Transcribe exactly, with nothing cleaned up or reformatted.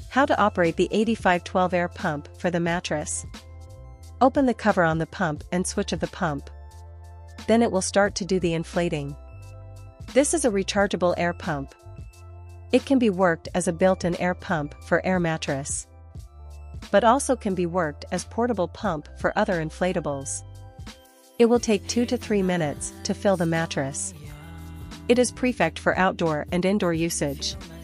How to operate the eighty-five twelve air pump for the mattress. Open the cover on the pump and switch of the pump. Then it will start to do the inflating. This is a rechargeable air pump. It can be worked as a built-in air pump for air mattress, but also can be worked as portable pump for other inflatables. It will take two to three minutes to fill the mattress. It is perfect for outdoor and indoor usage.